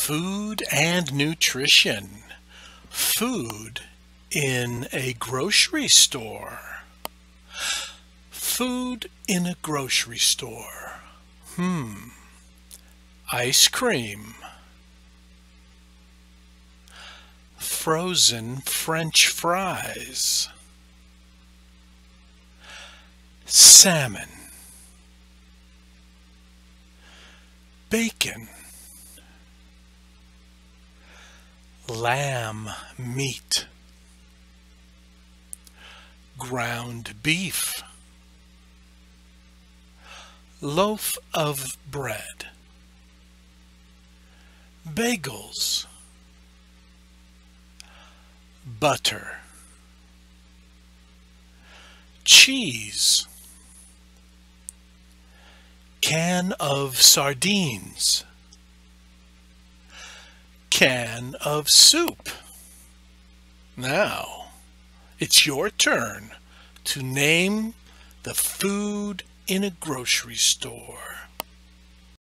Food and nutrition. Food in a grocery store. Food in a grocery store. Ice cream. Frozen French fries. Salmon. Bacon. Lamb meat. Ground beef. Loaf of bread. Bagels. Butter. Cheese. Can of sardines. Can of soup. Now, it's your turn to name the food in a grocery store.